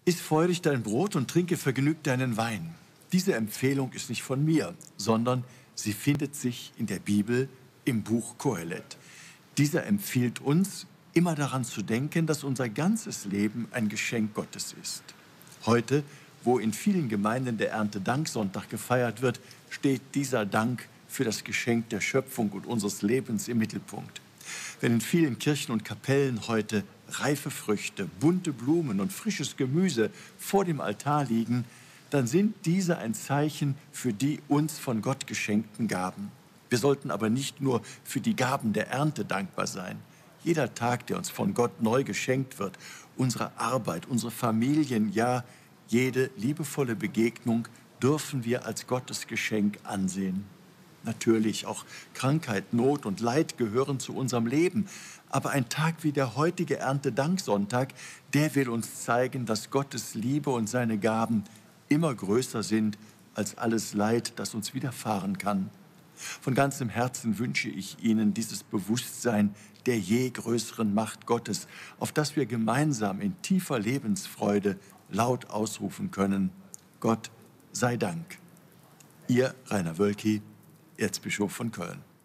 Iss freudig dein Brot und trinke vergnügt deinen Wein. Diese Empfehlung ist nicht von mir, sondern sie findet sich in der Bibel im Buch Kohelet. Dieser empfiehlt uns, immer daran zu denken, dass unser ganzes Leben ein Geschenk Gottes ist. Heute, wo in vielen Gemeinden der Erntedanksonntag gefeiert wird, steht dieser Dank für das Geschenk der Schöpfung und unseres Lebens im Mittelpunkt. Wenn in vielen Kirchen und Kapellen heute reife Früchte, bunte Blumen und frisches Gemüse vor dem Altar liegen, dann sind diese ein Zeichen für die uns von Gott geschenkten Gaben. Wir sollten aber nicht nur für die Gaben der Ernte dankbar sein. Jeder Tag, der uns von Gott neu geschenkt wird, unsere Arbeit, unsere Familien, ja, jede liebevolle Begegnung dürfen wir als Gottes Geschenk ansehen. Natürlich, auch Krankheit, Not und Leid gehören zu unserem Leben. Aber ein Tag wie der heutige Erntedanksonntag, der will uns zeigen, dass Gottes Liebe und seine Gaben immer größer sind als alles Leid, das uns widerfahren kann. Von ganzem Herzen wünsche ich Ihnen dieses Bewusstsein der je größeren Macht Gottes, auf das wir gemeinsam in tiefer Lebensfreude laut ausrufen können: Gott sei Dank. Ihr Rainer Wölki, Erzbischof von Köln.